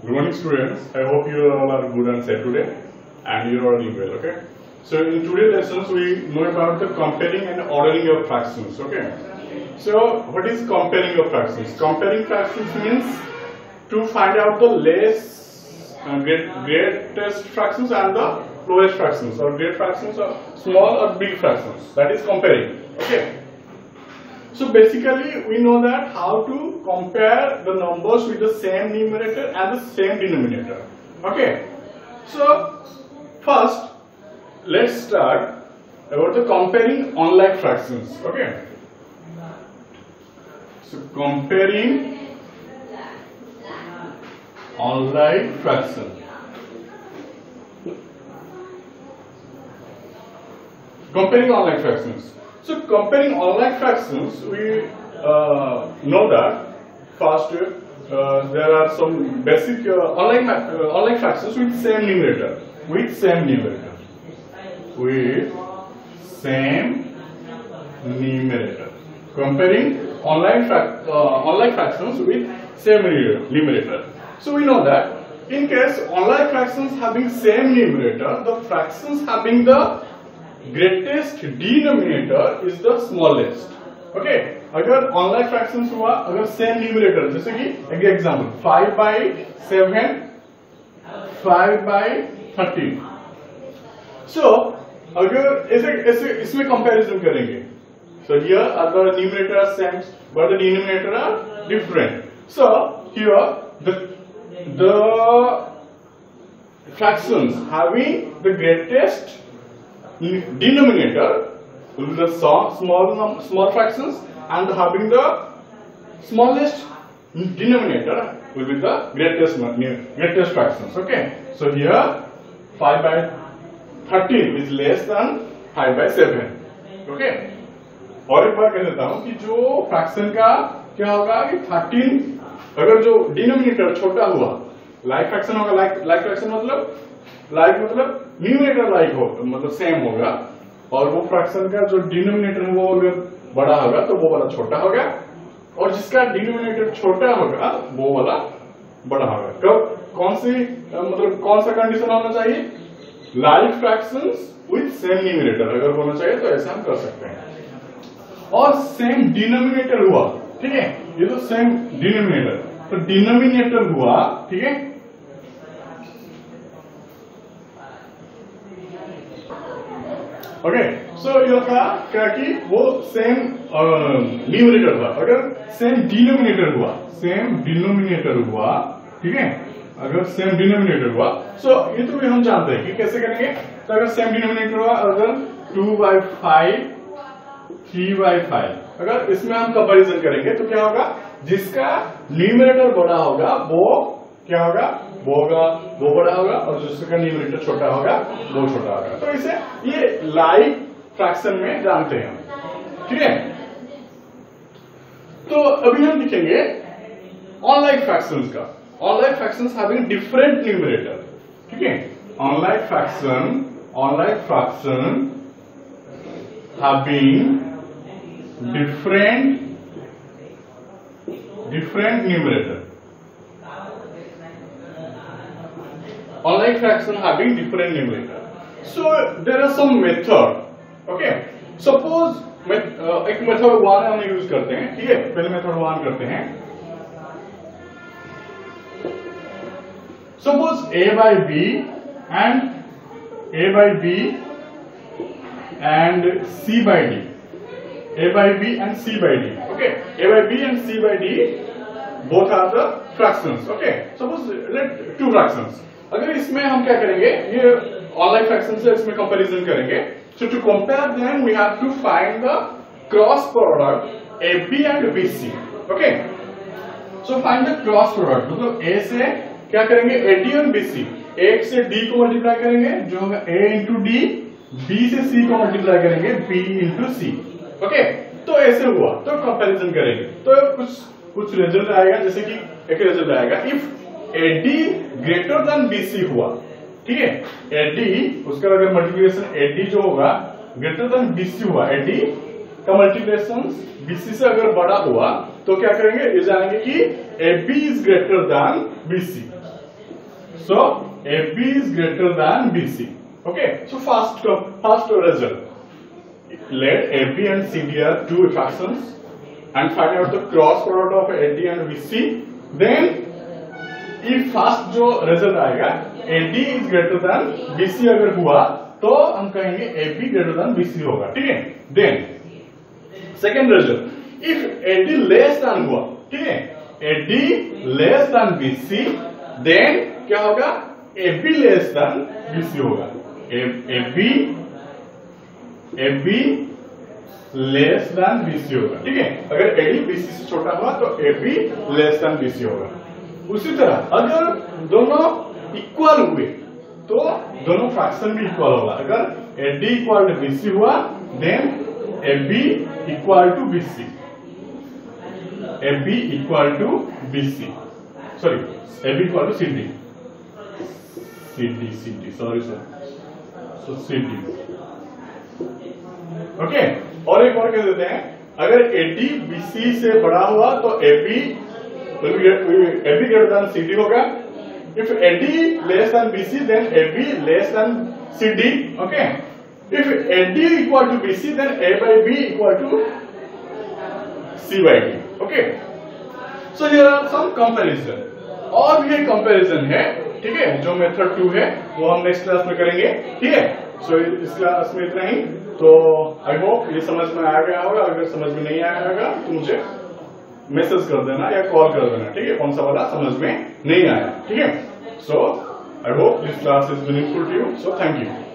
Good morning, students. I hope you all are good and safe today, and you are doing well. Okay. So in today's lessons, we know about the comparing and ordering of fractions. Okay. So what is comparing of fractions? Comparing fractions means to find out the greatest fractions and the lowest fractions, or great fractions or small or big fractions. That is comparing. Okay. So basically we know that how to compare the numbers with the same numerator and the same denominator. Okay. So first let's start about the comparing unlike fractions. Okay. So comparing unlike fraction. Comparing unlike fractions. So comparing unlike fractions, we know that first there are some basic unlike fractions with same numerator. With same numerator. Comparing unlike fractions with same numerator. So we know that in case unlike fractions having same numerator, the fractions having the greatest denominator is the smallest. Okay. अगर unlike fractions हुआ, अगर same numerator, जैसे कि एक example 5/7, 5/13. So अगर ऐसे इसमें comparison करेंगे, so here the numerator are same but the denominator are different. So here the fractions having the greatest denominator will be the small fractions, and having the smallest denominator will be the greatest fractions. Okay. So here 5/13 is less than 5/7. Okay. और एक बार कह देता हूं कि जो fraction का क्या होगा कि 13 अगर जो डिनोमिनेटर छोटा हुआ, लाइक फ्रैक्शन होगा, लाइक फ्रैक्शन मतलब न्यूमरेटर लाइक हो, मतलब सेम होगा, और वो फ्रैक्शन का जो डिनोमिनेटर है वो अगर बड़ा होगा तो वो वाला छोटा होगा, और जिसका डिनोमिनेटर छोटा होगा वो वाला बड़ा होगा. कब कौन सा कंडीशन होना चाहिए? Like fractions with same numerator अगर होना चाहिए तो ऐसा हम कर सकते हैं. और सेम डिनोमिनेटर हुआ, ठीक है, ये तो सेम डिनोमिनेटर, तो डिनोमिनेटर हुआ, ठीक है. ओके. सो ये था क्या कि वो सेम न्यूमरेटर था. अगर सेम डिनोमिनेटर हुआ, ठीक है, अगर सेम डिनोमिनेटर हुआ, सो ये तो भी हम जानते हैं कि कैसे करेंगे. तो अगर सेम डिनोमिनेटर हुआ, अगर 2/5, 3/5, अगर इसमें हम कंपैरिजन करेंगे तो क्या होगा? जिसका न्यूमरेटर बड़ा होगा वो क्या होगा? वो बड़ा होगा, और जिसका न्यूमरेटर छोटा होगा वो छोटा होगा. तो इसे ये लाइक फ्रैक्शन में जानते हैं, ठीक है. तो अभी हम लिखेंगे अनलाइक फ्रैक्शंस का. Unlike fractions having different numerator, ठीक है. Unlike fraction having different numerator. Unlike fraction having different numerator. So there are some method. Okay. Suppose एक मेथड 1 हम यूज करते हैं, ठीक है. पहले मेथड 1 करते हैं. Suppose a/b and c/d. a/b and c/d. Okay. a/b and c/d both are the fractions. Okay. Suppose let two fractions. अगर इसमें हम क्या करेंगे, ये अनलाइक फ्रैक्शन से इसमें कंपैरिजन करेंगे. So to compare them we have to find the cross product AB and BC. Okay. So find the cross product. मतलब A से क्या करेंगे, AD और BC. एक से D को मल्टीप्लाई करेंगे जो होगा A into D, B से C को मल्टीप्लाई करेंगे B into C. Okay. तो ऐसे हुआ तो कंपैरिजन करेंगे तो कुछ रिजल्ट आएगा. जैसे कि एक रिजल्ट आएगा if AD greater than BC हुआ, ठीक है. AD उसका अगर मल्टीप्लिकेशन AD जो होगा ग्रेटर देन BC हुआ, AD का मल्टीप्लिकेशन BC से अगर बड़ा हुआ तो क्या करेंगे, ये जानेंगे कि AB is greater than BC. So AB is greater than BC. Okay, so first result. Let AB and CD are two fractions and find out the cross product of AD and BC. Then if first जो result आएगा AD is greater than BC अगर हुआ तो हम कहेंगे AB greater than BC होगा, ठीक है. Then second result, if AD less than हुआ, ठीक है, AD less than BC, then क्या होगा, AB less than BC होगा. AB less than BC होगा, ठीक है. अगर AD BC से छोटा हुआ तो AB less than BC होगा. उसी तरह अगर दोनों इक्वल हुए तो दोनों फ्रैक्शन भी इक्वल होगा. अगर AD इक्वल टू BC हुआ then AB equal to BC. AB equal to BC. Sorry, AB equal to CD. CD, sorry sir. So CD. Okay, और एक और कह देते हैं, अगर AD BC से बड़ा हुआ तो AB greater than CD होगा. If AD less than BC, then AB less than CD. Okay. If AD equal to BC, then A by B equal to C by D. Okay. So here are some comparison. और भी एक comparison है, ठीक है, जो method 2 है वो हम नेक्स्ट क्लास में करेंगे, ठीक है. सो इस क्लास में इतना ही. तो आई होप ये समझ में आ गया होगा. अगर समझ में नहीं आया होगा तो मुझे मैसेज कर देना या कॉल कर देना, ठीक है, कौन सा वाला समझ में नहीं आया, ठीक है. So I hope this class is meaningful to you. So thank you.